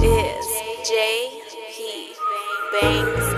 is JP Bangs.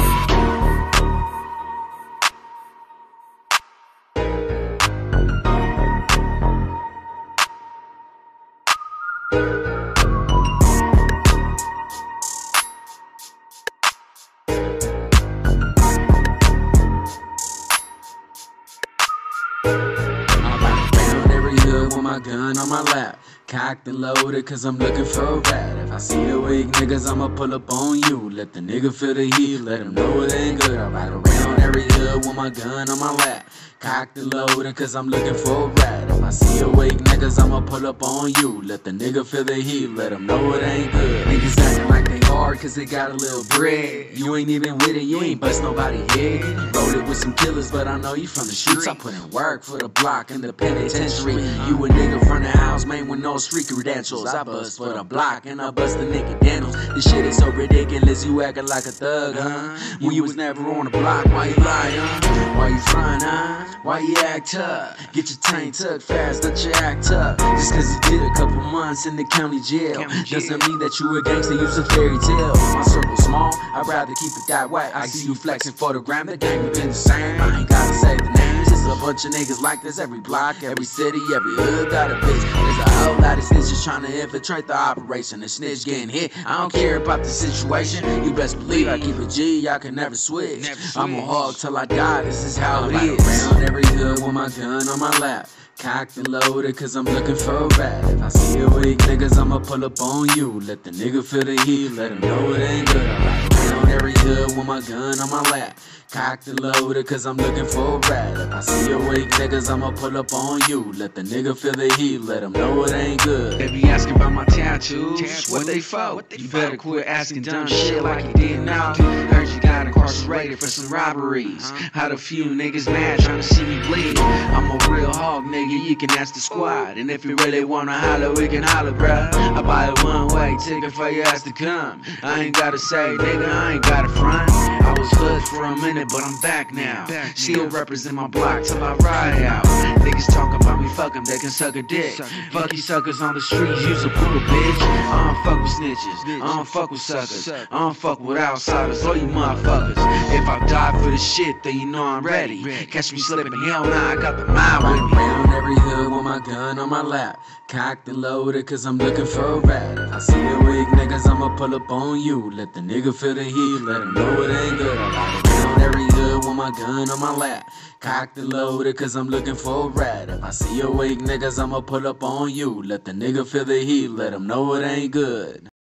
With my gun on my lap, cocked and loaded, cause I'm looking for a rat. If I see a weak niggas, I'ma pull up on you. Let the nigga feel the heat, let him know it ain't good. I ride around every hood with my gun on my lap, cocked and loaded, cause I'm looking for a rat. If I see a weak niggas, I'ma pull up on you. Let the nigga feel the heat, let him know it ain't good. Niggas acting like they hard, cause they got a little bread. You ain't even with it, you ain't bust nobody head. Rolled it with some killers, but I know you from the streets. I put in work for the block in the penitentiary. You a nigga from the house, man, with no street credentials. I bust for the block and I bust the nigga Daniels. This shit is so ridiculous, you acting like a thug, huh? When you was never on the block, why you lie, huh? Why you front, huh? Why you act tough? Get your tank tucked fast, don't you act tough. Just cause you did a couple months in the county jail doesn't mean that you a gangster, you's a fairy tale. My circle's small, I'd rather keep it that way. I see you flexing for the gram, the gang we been the same. I ain't gotta say the names, it's a bunch of niggas like this. Every block, every city, every hood got a bitch. There's a whole lot of snitches trying to infiltrate the operation. The snitch getting hit, I don't care about the situation. You best believe I keep a G, y'all can never switch. I'm a hog till I die, this is how it is. Around every hood with my gun on my lap, cocked and loaded, cause I'm looking for a rat. If I see a weak niggas, I'ma pull up on you. Let the nigga feel the heat, let him know it ain't good. I ride around every hood with my gun on my lap, cocked and loaded, cause I'm looking for a rat. If I see a weak niggas, I'ma pull up on you. Let the nigga feel the heat, let him know it ain't good. They be asking about my tattoos, what they for? You better quit asking dumb shit like you didn't know. Heard you got incarcerated for some robberies. Had a few niggas mad trying to see me bleed. I'm a real hog nigga, you can ask the squad. And if you really wanna holler, we can holler, bruh. I buy a one-way ticket for your ass to come. I ain't gotta say, nigga, I ain't got a front. I was hood for a minute, but I'm back now. Still represent my block till I ride out. Niggas talking about me, fuck them, they can suck a dick. Fuck you suckers on the streets, use a poodle, bitch. I don't fuck with snitches, I don't fuck with suckers, I don't fuck with outsiders or you motherfuckers. If I die for this shit, then you know I'm ready. Catch me slipping, hell nah, I got the mind with me. Around every hood with my gun on my lap, cocked and loaded, cause I'm looking for a rat. If I see a weak niggas, I'ma pull up on you. Let the nigga feel the heat, let him know it ain't good. I ride around every hood with my gun on my lap, cocked and loaded, cause I'm looking for a rat. If I see a weak niggas, I'ma pull up on you. Let the nigga feel the heat, let him know it ain't good.